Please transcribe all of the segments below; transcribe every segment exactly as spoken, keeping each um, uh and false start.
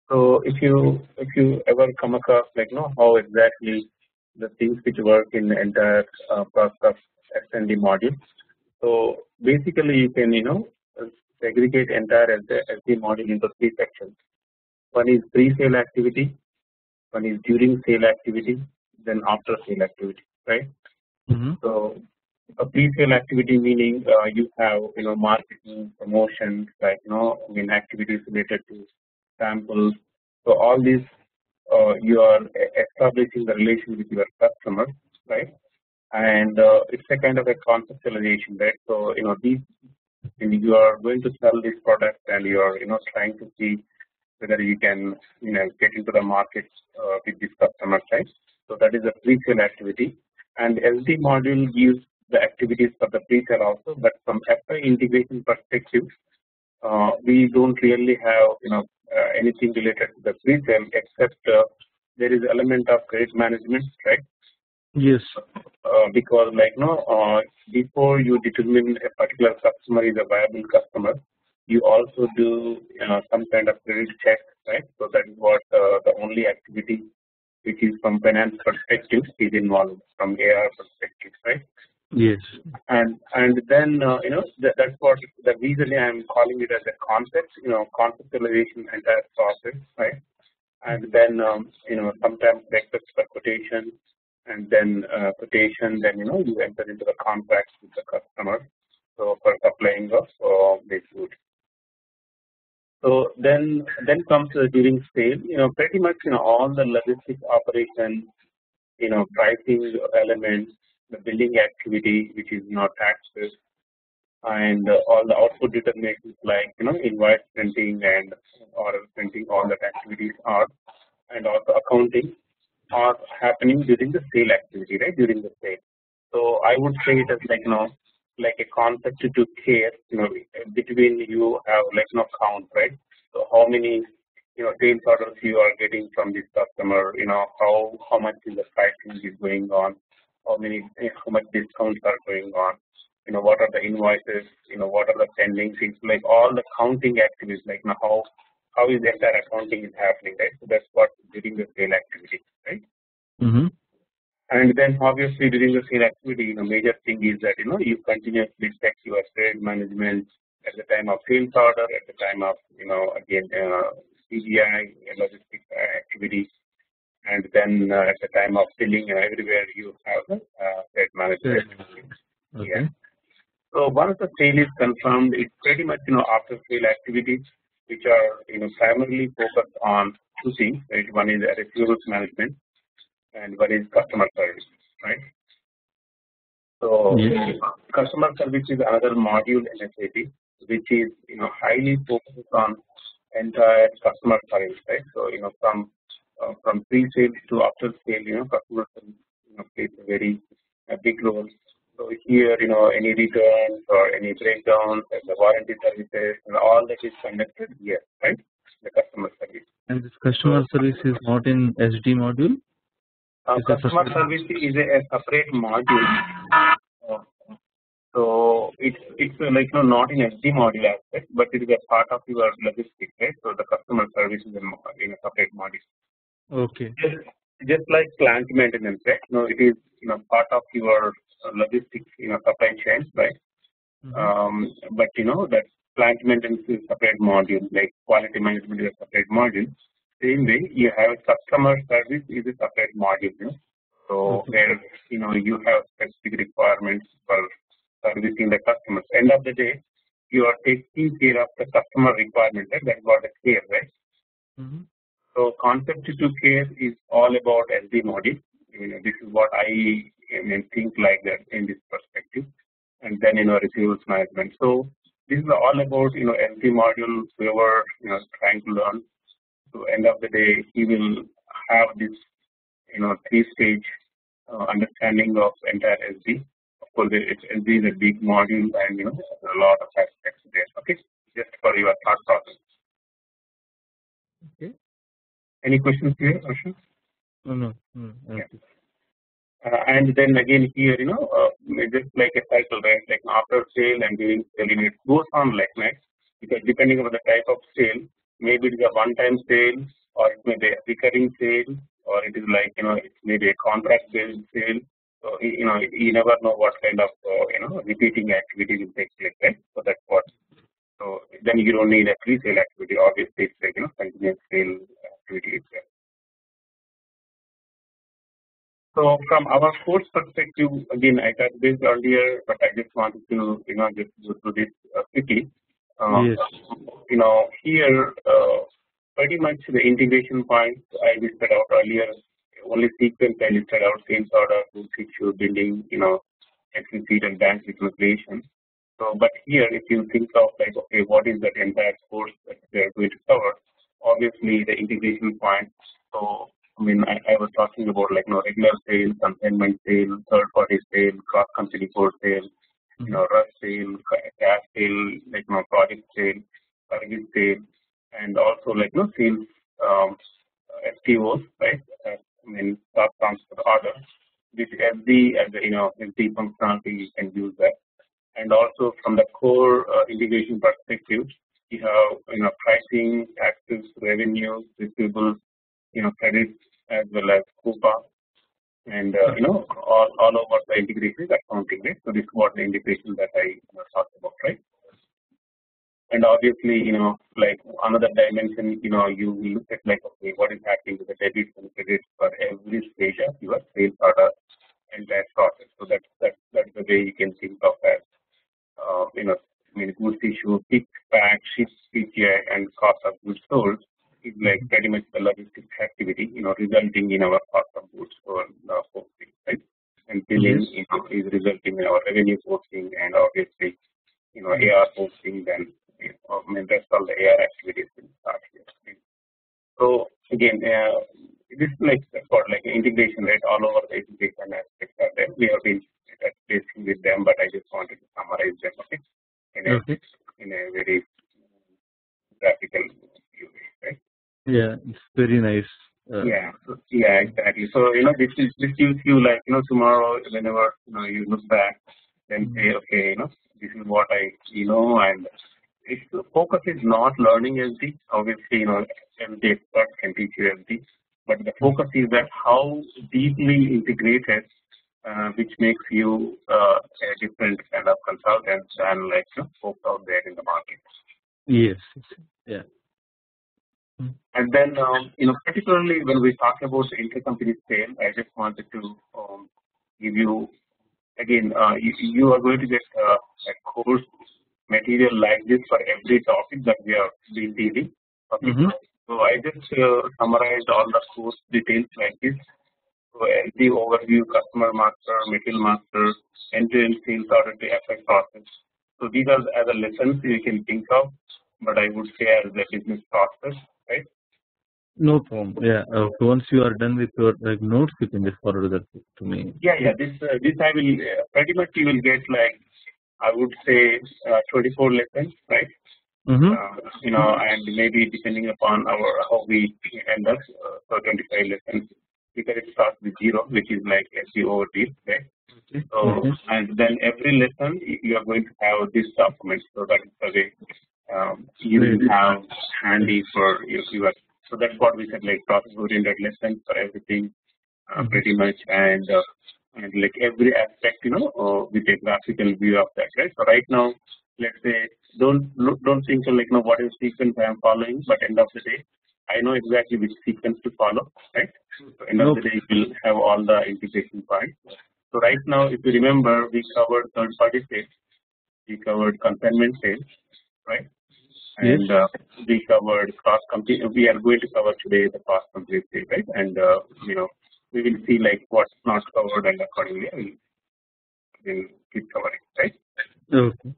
So if you if you ever come across like you know how exactly the things which work in the entire uh, process of S and D module. So basically you can you know segregate entire S D module into three sections. One is pre-sale activity, one is during sale activity, then after sale activity, right? Mm-hmm. So a pre-sale activity meaning uh, you have you know marketing, promotions, like you know I mean activities related to samples. So all these uh, you are establishing the relation with your customer, right? And uh, it's a kind of a conceptualization, right? So you know these you are going to sell this product and you are you know trying to see whether you can you know get into the market uh, with this customer, right? So that is a pre-sale activity, and S D module gives the activities for the pre-sale also. But from F I integration perspective, uh, we don't really have you know uh, anything related to the pre-sale except uh, there is element of credit management, right? Yes. Uh, because like no, uh, before you determine a particular customer is a viable customer, you also do uh, some kind of credit check, right? So that is what uh, the only activity which is from finance perspective is involved from A R perspective, right? Yes. And and then uh, you know that, that's what the reason I am calling it as a concept, you know, conceptualization entire process, right? And then um, you know sometimes request for quotation, and then uh, quotation, then you know you enter into the contracts with the customer. So for supplying of uh, this good. So then then comes uh, during sale, you know pretty much you know all the logistics operations, you know pricing elements, the billing activity which is not taxes, and uh, all the output determinations like you know invoice printing and order printing, all that activities are, and also accounting are happening during the sale activity, right? During the sale. So I would say it as like you know like a concept to care, you know between you have like no count, right? So how many you know sales orders you are getting from this customer, you know how how much is the pricing is going on, how many how much discounts are going on, you know what are the invoices, you know what are the pending things, like all the counting activities, like you know, how how is the entire accounting is happening, right? So that's what during the sale activity, right? Mm-hmm. And then obviously during the sale activity, you know, major thing is that you know you continuously check your trade management at the time of sales order, at the time of you know again uh, C G I logistics activity, and then uh, at the time of billing, and everywhere you have the uh, trade management. Okay. Yeah. So once the sale is confirmed, it's pretty much you know after sale activities which are you know primarily focused on two things. Right? One is receivables management, and one is customer service, right? So Yes. customer service is another module in S A P, which is you know highly focused on entire customer service, right? So you know from uh, from pre-sale to after sale, you know customer service you know plays a very a big role. So here you know any returns or any breakdowns, and the warranty services, and all that is conducted here, right? The customer service. And this customer so, service is not in S D module? Uh, customer service is a, a separate module. Uh, so it's it's uh, like no not in S D module aspect, but it is a part of your logistics, right? So the customer service is in, in a separate module. Okay. Just, just like plant maintenance, right? No, it is you know part of your uh, logistics, you know supply chain, right? Mm-hmm. Um, but you know that plant maintenance is a separate module, like quality management is a separate module. Same way, you have customer service is a separate module. You know? So okay. Where you know you have specific requirements for servicing the customers. End of the day, you are taking care of the customer requirement. Right? That's what is clear, right? Mm-hmm. So concept to care is all about S D module. You know, this is what I, I mean, think like that in this perspective, and then you know receivables management. So this is all about you know S D module. Whoever you know trying to learn. So end of the day, he will have this, you know, three-stage uh, understanding of entire S D. Of course, it's, S D is a big module, and you know, there's a lot of aspects there. Okay, just for your thought process. Okay. Any questions here, Ashok? No, no. no yeah. Uh, and then again here, you know, uh, just like a cycle, right? Like after sale and during selling, it goes on like that. Because depending on the type of sale, maybe it is a one-time sale, or it may be a recurring sale, or it is like you know it may be a contract based sale. So you know you never know what kind of uh, you know repeating activity will take place, right? So that's what. So then you don't need a pre-sale activity. Obviously, it's like you know continuous sale activity itself. So from our course perspective, again, I touched this earlier, but I just wanted to, you know, just go through this uh, quickly. Uh, Yes. You know, here, uh, pretty much the integration points I listed out earlier, only sequence I listed out, sales order, goods issue, billing, you know, exit sheet and bank reconciliation. So, but here, if you think of like, okay, what is that entire course that we are going to cover? Obviously, the integration points. So, I mean, I, I was talking about like, you know, regular sale, consignment sale, third-party sale, cross-company code sale, you know, rush sale, cash sale, like, you know, project sale, service sale, and also like, you know, sales um, S T Os, right? Uh, I mean, stock transfer order. This S D as a, you know, S D functionality, you can use that. And also from the core uh, integration perspective, you have, you know, pricing, taxes, revenue, receivables, you know, credits, as well as Coupa, and uh, you know all, all over the integration is accounting, right? So this is what the integration that I you know, talked about, right? And obviously, you know, like another dimension, you know, you will look at like, okay, what is happening to the debits and credits for every stage of your sales order and that process. So that's that that's the way you can think of as, uh, you know, I mean, goods issue, pick, pack, ship, P T I, and cost of goods sold is like pretty much the logistics activity, you know, resulting in our cost of goods sold uh, posting, right? And billing, Yes. you know, is resulting in our revenue posting, and obviously, you know, A R posting, then, you know, I mean, that's all the A R activities will start here. So again, uh, this is like for like integration, right? All over the integration aspects are there. We have been discussing with them, but I just wanted to summarize them, okay, in a Okay. in a very graphical view, right? Yeah, it's very nice. Uh, Yeah, so, yeah, exactly. So you know, this is this gives you like you know tomorrow whenever you know you look back, then say okay, you know this is what I you know, and if the focus is not learning S D, obviously you know S D expert can teach you S D, but the focus is that how deeply integrated, uh, which makes you uh, a different kind of consultant than like you know, folks out there in the market. yes. Yeah. And then, um, you know, particularly when we talk about the intercompany sale, I just wanted to um, give you, again, uh, you, you are going to get uh, a course material like this for every topic that we are been dealing. Okay. Mm-hmm. So I just uh, summarized all the course details like this. So L D overview, customer master, material master, end-to-end sales order to effect process. So these are as a lessons you can think of, but I would say as a business process, right? No problem. Yeah. Uh, once you are done with your like notes, you can just forward that to me. Yeah, yeah. This uh, this I will uh, pretty much you will get like I would say uh, twenty-four lessons, right? Mm-hmm. Uh, you know, and maybe depending upon our how we end up, uh, so twenty-five lessons because it starts with zero, which is like S D overview, right? Okay. So Okay. and then every lesson y- you are going to have this document, so that is the way um, you will Great. have handy for your, your. So that's what we said, like process-oriented lessons for everything, uh, Mm-hmm. pretty much, and uh, and like every aspect, you know, uh, with a graphical view of that, right? So right now, let's say, don't look- don't think of like, you know, what is sequence I am following, but end of the day, I know exactly which sequence to follow, right? So end of the Okay. day, you will have all the integration points. So right now, if you remember, we covered third-party sales, we covered consignment sales, right? Yes. And uh, we covered cross company. We are going to cover today the cross company sale, right? And uh, you know, we will see like what's not covered, and accordingly we will keep covering, right? Okay.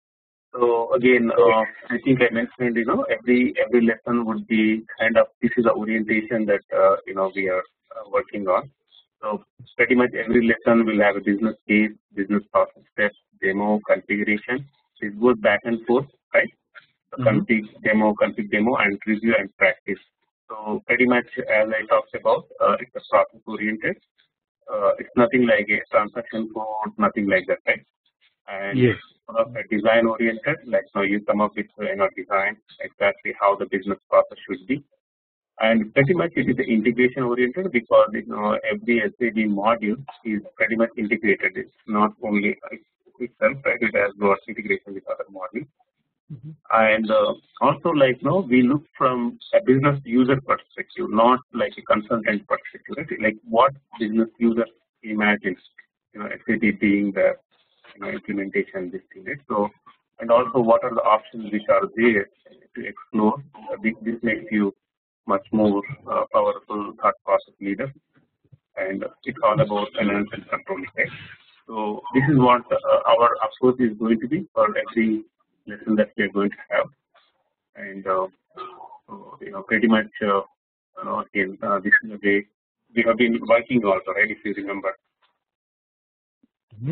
So again, uh, I think I mentioned, you know, every every lesson would be kind of this is the orientation that uh, you know we are uh, working on. So pretty much every lesson will have a business case, business process steps, demo, configuration. It goes back and forth, right? So Mm-hmm. config demo, config demo, and review and practice. So pretty much as I talked about, uh, it's a process oriented. Uh, it's nothing like a transaction code, nothing like that, right? And Yes. sort of a design oriented, like so you come up with uh, you know design exactly how the business process should be, and pretty much it is integration oriented because you know every S A D module is pretty much integrated. It's not only itself, right? It has got integration with other modules. Mm-hmm. And uh, also, like you know, we look from a business user perspective, not like a consultant perspective. Right? Like what business user imagines, you know, S A D being the you know implementation this thing. Right? So, and also what are the options which are there to explore. Uh, this, this makes you much more uh, powerful thought process leader, and it's all about finance and control. Right? So this is what uh, our approach is going to be for every lesson that we are going to have, and uh, so, you know pretty much uh, you know again uh, this is the way we have been working also, right? If you remember. Mm-hmm.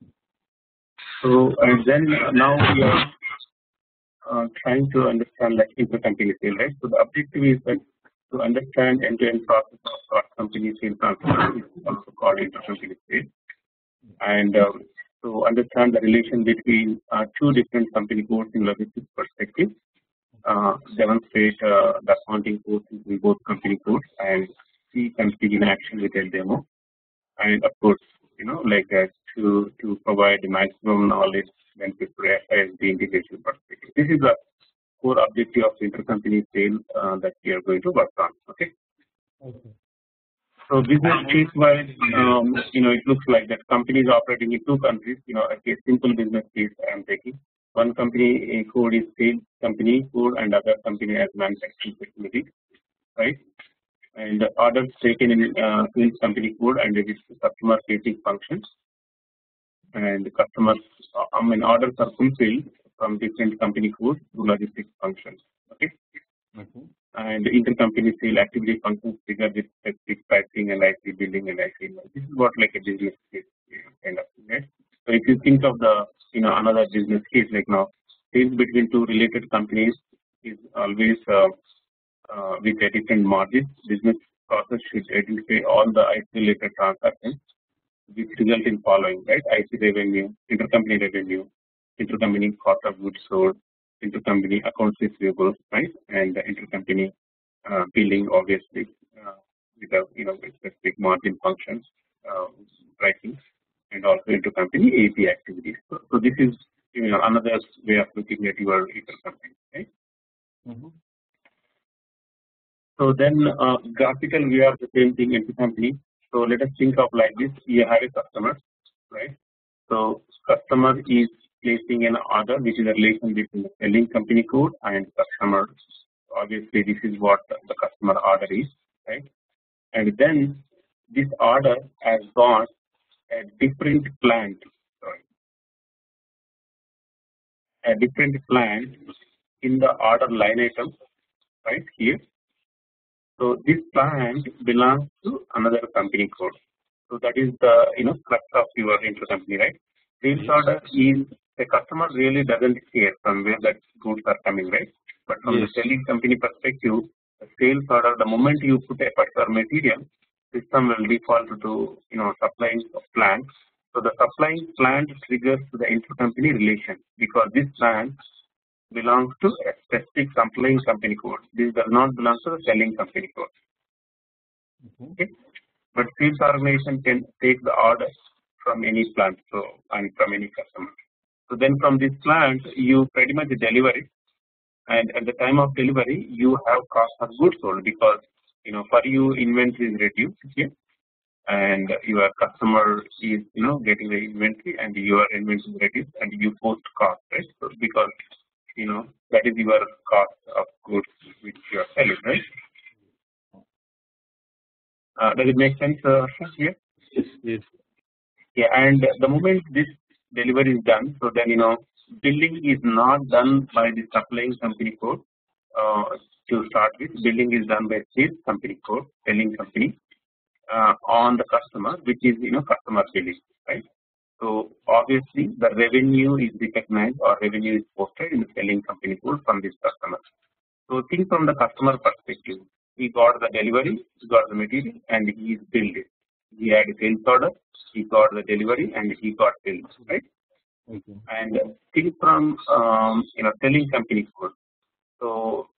So and then uh, now we are uh, trying to understand like intercompany sale, right? So the objective is that to understand end-to-end process of cross-company sale transfer, is also called intercompany sale, and um, to understand the relation between uh, two different company codes in logistics perspective, uh, demonstrate uh, the accounting codes in both company codes, and see config in action with a demo, and of course, you know, like uh, to to provide the maximum knowledge benefit as the integration perspective. This is the core objective of intercompany sale uh, that we are going to work on. Okay. Okay. So business case wise, um, you know, it looks like that companies operating in two countries. You know, a simple business case I am taking. One company code is sales company code, and other company as manufacturing facility, right? And the orders taken in uh, sales company code, and it is customer facing functions. And the customers, I mean, orders are fulfilled from different company codes to logistics functions. Okay. Okay. And intercompany sale activity functions trigger with specific pricing and I C billing and I C. This is what like a business case kind of thing, right? So if you think of the you know another business case like now, sales between two related companies is always uh, uh, with a different margin. Business process should identify all the I C related transactions which result in following, right? I C revenue, intercompany revenue, intercompany cost of goods sold, intercompany accounts receivable, right, and the intercompany uh, billing, obviously, uh, with a you know specific margin functions, uh, pricing, and also intercompany A P activities. So, so this is you know another way of looking at your intercompany, right? Mm-hmm. So then, uh, graphical view of the same thing intercompany. So let us think of like this: you have a customer, right? So customer is placing an order, which is a relation between the selling company code and customer. Obviously, this is what the customer order is, right? And then this order has got a different plant, sorry, a different plant in the order line item, right here. So this plant belongs to another company code. So that is the you know crux of your intercompany, right? Sales order is the customer really doesn't care from where that goods are coming, right? But from yes. the selling company perspective, the sales order, the moment you put a particular material, system will default to you know supplying plant. So the supplying plant triggers to the intercompany relation because this plant belongs to a specific supplying company code. This does not belong to the selling company code. Mm-hmm. Okay, but sales organization can take the order from any plant, so and from any customer. So then from this plant, you pretty much deliver it, and at the time of delivery, you have cost of goods sold because you know for you inventory is reduced here, and your customer is you know getting the inventory, and your inventory is reduced, and you post cost, right? So because you know that is your cost of goods which you are selling, right? Uh, does it make sense uh, here? Yes. Yes. Yeah, and the moment this delivery is done, so then you know billing is not done by the supplying company code uh, to start with. Billing is done by sales company code, selling company uh, on the customer, which is you know customer billing, right? So obviously the revenue is recognized or revenue is posted in the selling company code from this customer. So think from the customer perspective. He got the delivery, he got the material, and he is billed it. He had a sales order, he got the delivery, and he got billed, right? Okay. And think from um, you know selling company code. So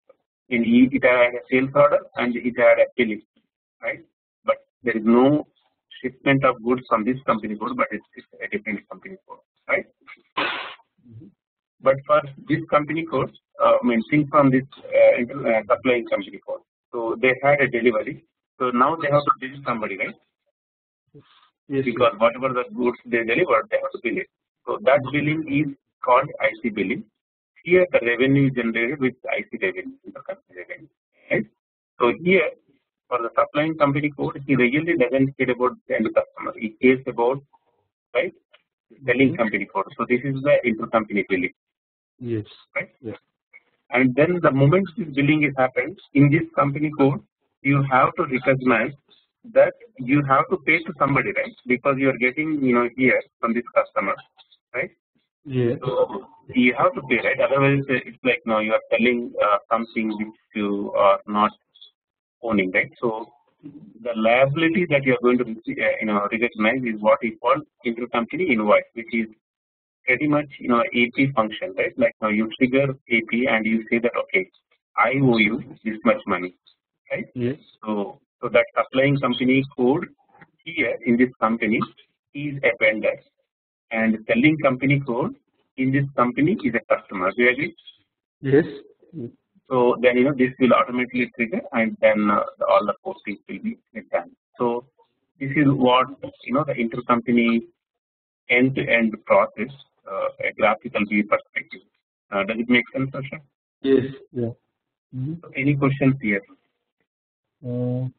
in E it had a sales order and it had a billing, right? But there is no shipment of goods from this company code, but it's, it's a different company code, right? Mm-hmm. But for this company code, uh, I mean, think from this uh, uh, supplying company code. So they had a delivery. So now they have to bill somebody, right? Yes, because yes. Whatever the goods they delivered, they have to bill it. So that billing is called I C billing. Here the revenue is generated with I C revenue, revenue, right? So here for the supplying company code, he really doesn't care about the end customer. He cares about, right, selling company code. So this is the intercompany billing. Yes. Right. Yes. And then the moment this billing is happened in this company code, you have to recognize that you have to pay to somebody, right? Because you are getting, you know, here from this customer, right? Yeah. So you have to pay, right? Otherwise, it's like no, you are selling uh, something which you are not owning, right? So the liability that you are going to, uh, you know, recognize is what is called intercompany invoice, which is pretty much, you know, A P function, right? Like now you trigger A P and you say that okay, I owe you this much money, right? Yes. So so that supplying company code here in this company is a vendor, and selling company code in this company is a customer. Do you agree? Yes. So then you know this will automatically trigger, and then uh, the, all the postings will be done. So this is what you know the intercompany end-to-end process, uh, a graphical view perspective. Uh, does it make sense, Harsha? Yes. Yeah. Mm-hmm. So any questions here? Uh,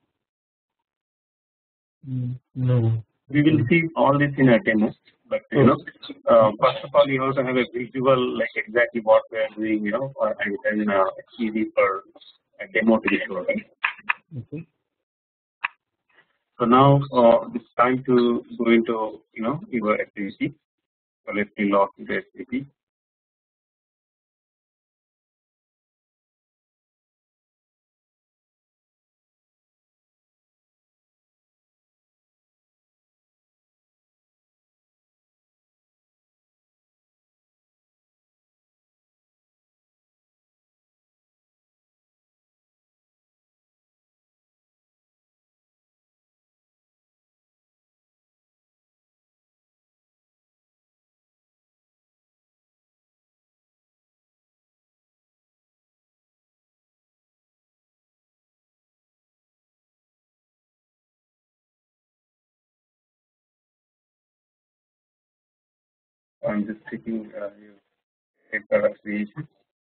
no. We will see all this in a demo, but you know, uh, first of all, you have to have a visual, like exactly what we are doing, you know, or, and then uh, it's easy for a demo to be sure, right? Okay. So now uh, it's time to go into, you know, your activity. So let me log into activity. I'm just taking uh, your product creation.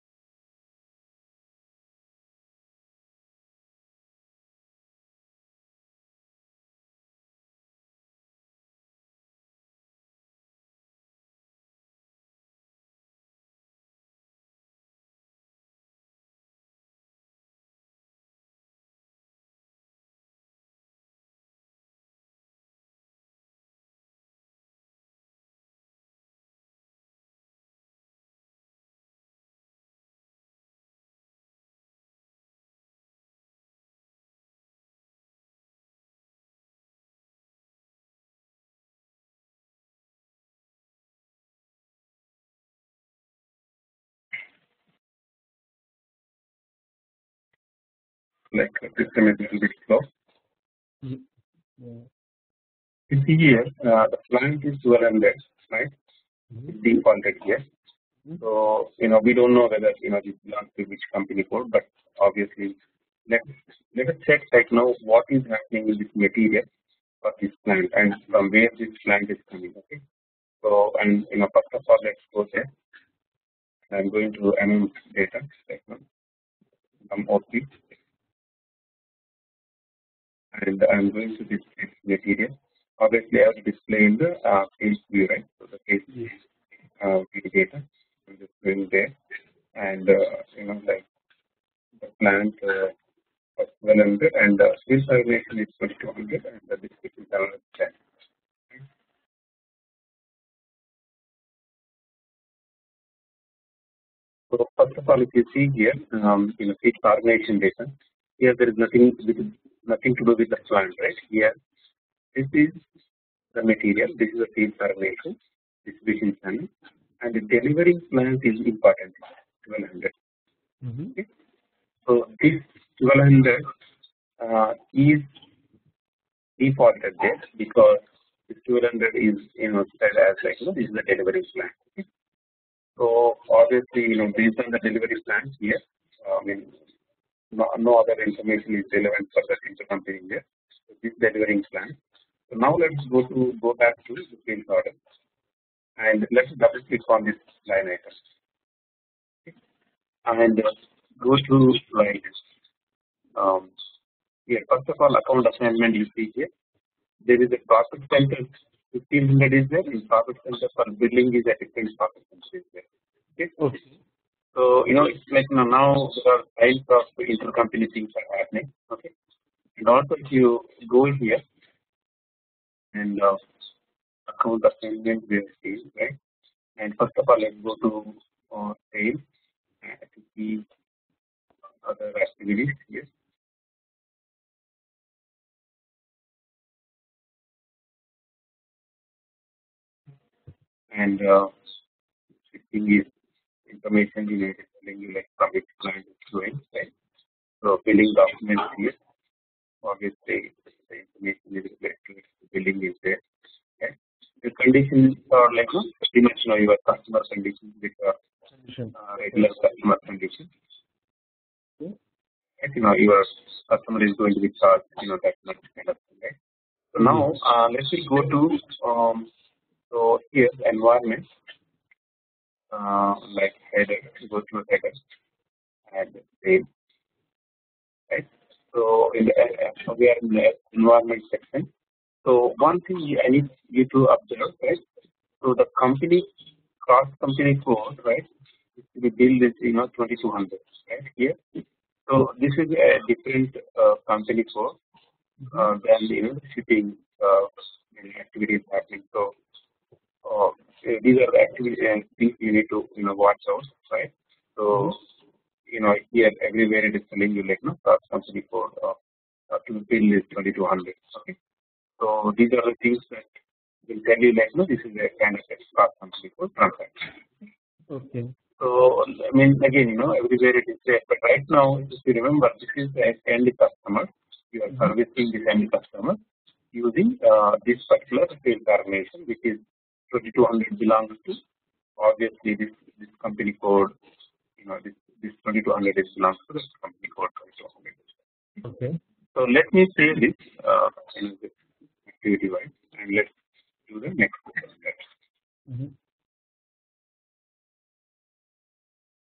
Like the system is a little bit slow. Yeah. You see here, uh, the plant is twelve hundred, right? Mm-hmm. It's defaulted here. Mm-hmm. So, you know, we don't know whether, you know, this belongs to which company code, but obviously, let, let us check right now what is happening with this material for this plant and from where this plant is coming, okay? So, and, you know, first of all, let's go there. I'm going to M M data right now, some O P, and I'm going to this material. Obviously, I have to display in the uh, page view, right? So the page view uh, data. I'm just going there, and uh, you know, like the plant uh, was one hundred, and the field termination is twenty-two hundred, and the description seven hundred. So first of all, if you see here, um, you know, field termination data, here there is nothing with nothing to do with the plant, right? Here, this is the material. This is the field termination distribution channel, and the delivering plant is important, twelve hundred. Mm-hmm. Okay. So this twelve hundred uh, is defaulted there because this twelve hundred is you know said as like you know this is the delivery plan. Okay. So obviously you know based on the delivery plan here, uh, I mean no, no other information is relevant for that intercompany here. So this delivering plan. So now let's go to go back to the sales order and let's double click on this line item. Okay. And uh, go to like um, here. First of all, account assignment you see here. There is a profit center fifteen hundred is there, and profit center for billing is a different profit center is there. Okay. Okay. So you know it's like you know, now there are kinds of intercompany things are happening. Okay. And also if you go here and uh, account assignment we see right. And first of all, let's go to uh, sales and to see other activities here. And uh, thing is information you need telling you like from which client is going, right? So billing documents here, obviously the information is related to the billing is there. Okay? The conditions are like no, pretty much you know your customer conditions which are uh, regular customer conditions. Okay? Right? You know your customer is going to be charged, you know that much kind of thing, right? So now uh, let's go to um, so here environment. Uh, like header, go to header and save, right? So in the, uh, we are in the environment section. So one thing I need you to observe, right? So the company cross company code, right? The bill is you know twenty-two hundred, right here. So this is a different uh, company code uh, than you know the shipping uh, activities happening. So uh, these are the activities and things you need to you know watch out, right? So you know here everywhere it is telling you like no cross company code of uh, to bill is twenty-two hundred. Okay, so these are the things that will tell you like no this is a kind of a cross company code transaction. Okay. So I mean again you know everywhere it is there, but right now if you remember this is the end customer. You are servicing this end customer using uh, this particular sales organization, which is twenty-two hundred belongs to obviously this this company code. You know this this twenty-two hundred is belongs to this company code twenty-two hundred. Okay. So let me say this uh, in this activity wise.